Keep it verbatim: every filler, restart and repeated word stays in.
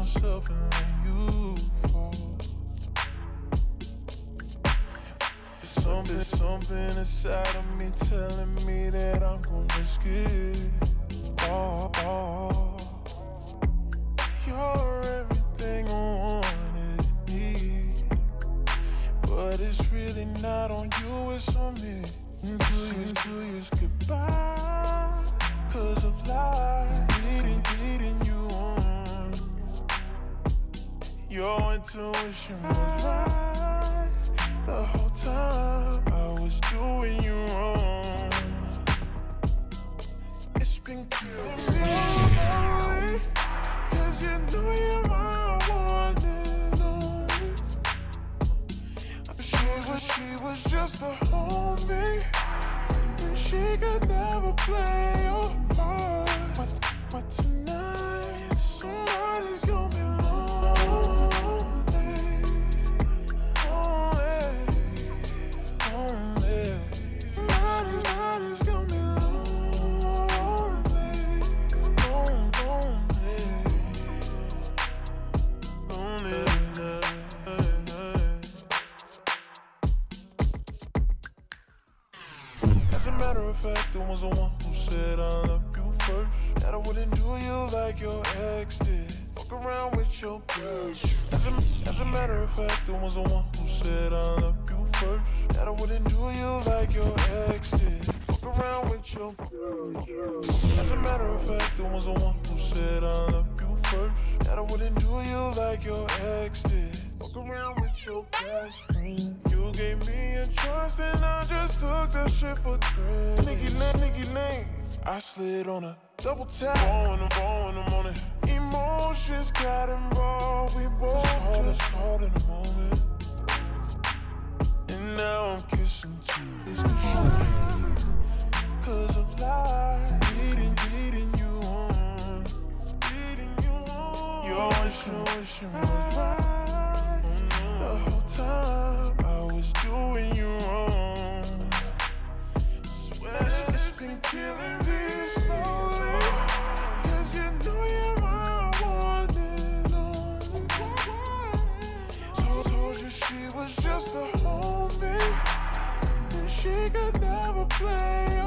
myself and let you fall. There's something, something inside of me telling me that I'm gonna risk it. Oh, oh. You're everything I wanted to be, but it's really not on you, it's on me. Two years, two years goodbye, cause of life, leading, leading you on. Your intuition was right the whole time I was doing you wrong. It's been killing me, cause you know you're my one and only. She was, she was just a homie, and she could never play your part. But, but tonight, somebody's gonna be lonely, lonely, lonely. Somebody's, somebody's gonna be lonely, lonely, lonely. As a matter of fact, I was the one who said I love you first, that I wouldn't do you like your ex did, fuck around with your best. As a, as a matter of fact, I was the one who said I love you first, that I wouldn't do you like your ex did, fuck around with your best. As a matter of fact, I was the one who said I love you first, that I wouldn't do you like your ex did, fuck around with your best friend. You gave me a trust and I just took that shit for granted. Sneaky lane, sneaky lane, I slid on a double tap. Phone, I'm phone, I'm on it. Emotions got involved, we both just caught in a moment. And now I'm kissing too. Cause of life, leading, leading you on, leading you on. Your intuition was right the whole time I was doing you wrong. Swear it's been killing me slowly, cause you know you're my one and only. Told, told you she was just a homie, and she could never play